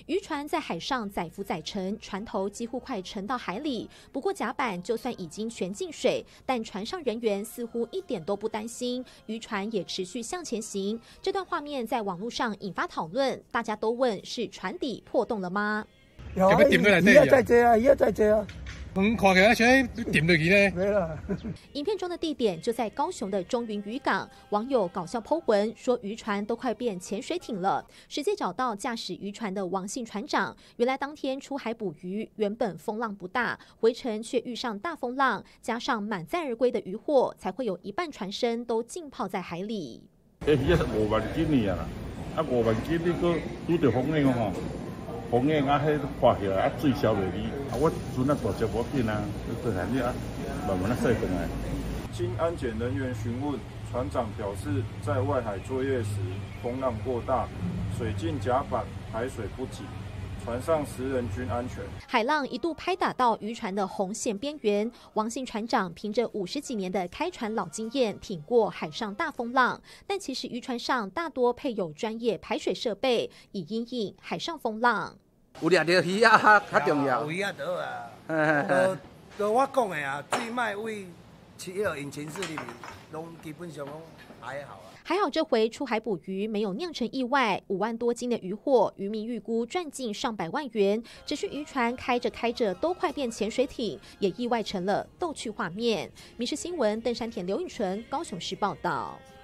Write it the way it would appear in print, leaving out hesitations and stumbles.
渔船在海上载浮载沉，船头几乎快沉到海里。不过甲板就算已经全进水，但船上人员似乎一点都不担心，渔船也持续向前行。这段画面在网络上引发讨论，大家都问是船底破洞了吗？ 有啊，而家在這啊，而家在這啊。 看起來像點落去呢？ 沒了。 影片中的地點就在高雄的中雲漁港，網友搞笑 po 文說漁船都快變潛水艇了。實際找到駕駛漁船的王姓船長，原來當天出海捕魚，原本風浪不大，回程卻遇上大風浪，加上滿載而歸的漁獲，才會有一半船身都浸泡在海裡。 魚5萬斤呢啊，5萬斤你個拄到風浪吼。風影啊，迄看起來水消袂離，我船大隻無緊啊，就係你慢慢駛回來。 經安檢人員詢問，船長表示，在外海作業時風浪過大，水進甲板，海水不急，船上10人均安全。 海浪一度拍打到漁船的紅線邊緣，王姓船長憑着50幾年的開船老經驗，挺過海上大風浪。但其實漁船上大多配有專業排水設備，以因應海上風浪。 有掠到魚啊，較重要。 有魚啊，得啊。就我講的啊，最賣位引擎室裡面，都基本上都還好啊。 還好這回出海捕魚沒有釀成意外，5萬多斤的漁獲，漁民預估賺進上百萬元。只是漁船開着開着都快變潛水艇，也意外成了逗趣畫面。民視新聞鄧山田、劉允純高雄市報道。